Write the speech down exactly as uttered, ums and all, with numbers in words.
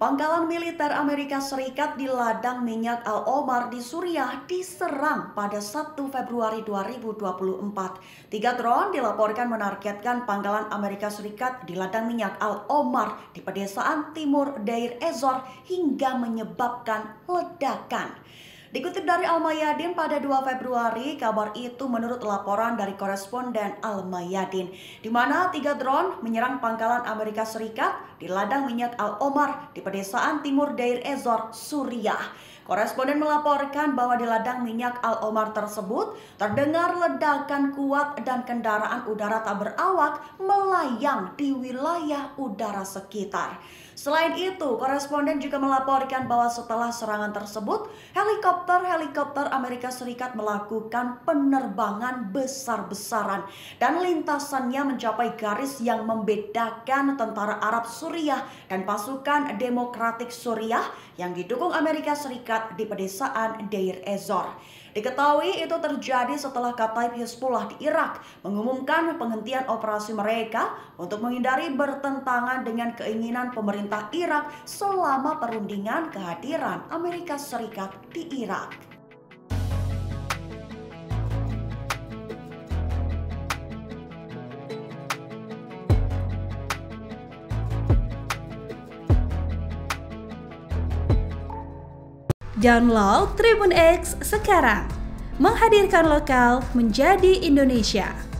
Pangkalan militer Amerika Serikat di ladang minyak Al-Omar di Suriah diserang pada satu Februari dua ribu dua puluh empat. Tiga drone dilaporkan menargetkan pangkalan Amerika Serikat di ladang minyak Al-Omar di pedesaan timur Deir ez-Zor hingga menyebabkan ledakan. Dikutip dari Al-Mayadin pada dua Februari, kabar itu menurut laporan dari koresponden Al-Mayadin, di mana tiga drone menyerang pangkalan Amerika Serikat di ladang minyak Al-Omar di pedesaan timur Deir ez-Zor, Suriah. Koresponden melaporkan bahwa di ladang minyak Al-Omar tersebut terdengar ledakan kuat dan kendaraan udara tak berawak melayang di wilayah udara sekitar. Selain itu, koresponden juga melaporkan bahwa setelah serangan tersebut, helikopter-helikopter Amerika Serikat melakukan penerbangan besar-besaran dan lintasannya mencapai garis yang membedakan tentara Arab Suriah dan pasukan Demokratik Suriah yang didukung Amerika Serikat di pedesaan Deir ez-Zor. Diketahui itu terjadi setelah Kataib Hizbullah di Irak mengumumkan penghentian operasi mereka untuk menghindari bertentangan dengan keinginan pemerintah Irak selama perundingan kehadiran Amerika Serikat di Irak. Download Tribun X sekarang, menghadirkan lokal menjadi Indonesia.